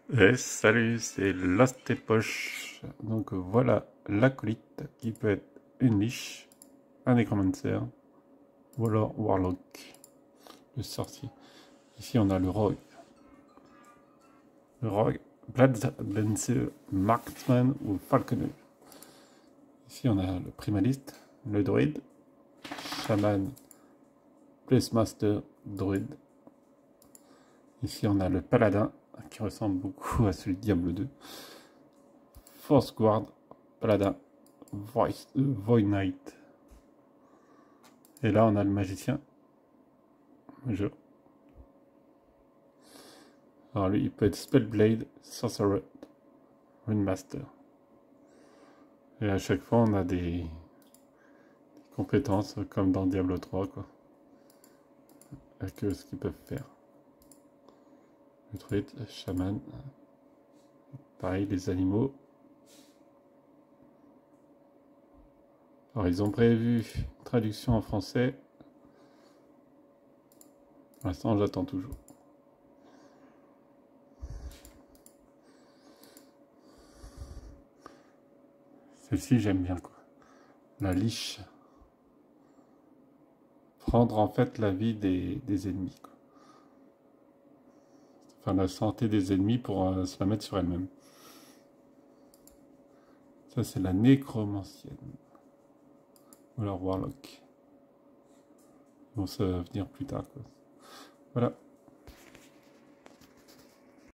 Et salut, c'est Lost et Poche. Donc voilà l'acolyte qui peut être une liche, un nécromancer ou alors Warlock, le sorcier. Ici on a le rogue. Le rogue, Blooddancer, Marksman ou Falconer. Ici on a le primaliste, le druide, chaman, placemaster, druide. Ici on a le paladin qui ressemble beaucoup à celui de Diablo 2. Force Guard, paladin, Void Knight. Et là, on a le magicien. Alors lui, il peut être Spellblade, Sorcerer, Runemaster. Et à chaque fois, on a des compétences comme dans Diablo 3, quoi. Avec ce qu'ils peuvent faire. Le druide, le chaman. Pareil, les animaux. Alors, ils ont prévu une traduction en français. Pour l'instant, j'attends toujours. Celle-ci, j'aime bien, quoi. La liche. Prendre en fait la vie des ennemis, quoi. Enfin, la santé des ennemis pour se la mettre sur elle-même. Ça, c'est la nécromancienne. Ou alors Warlock. Ils vont se venir plus tard, quoi. Voilà.